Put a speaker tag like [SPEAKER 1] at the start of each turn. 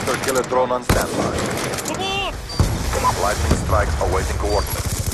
[SPEAKER 1] Hunter-killer drone on standby. Lightning strike awaiting coordinates.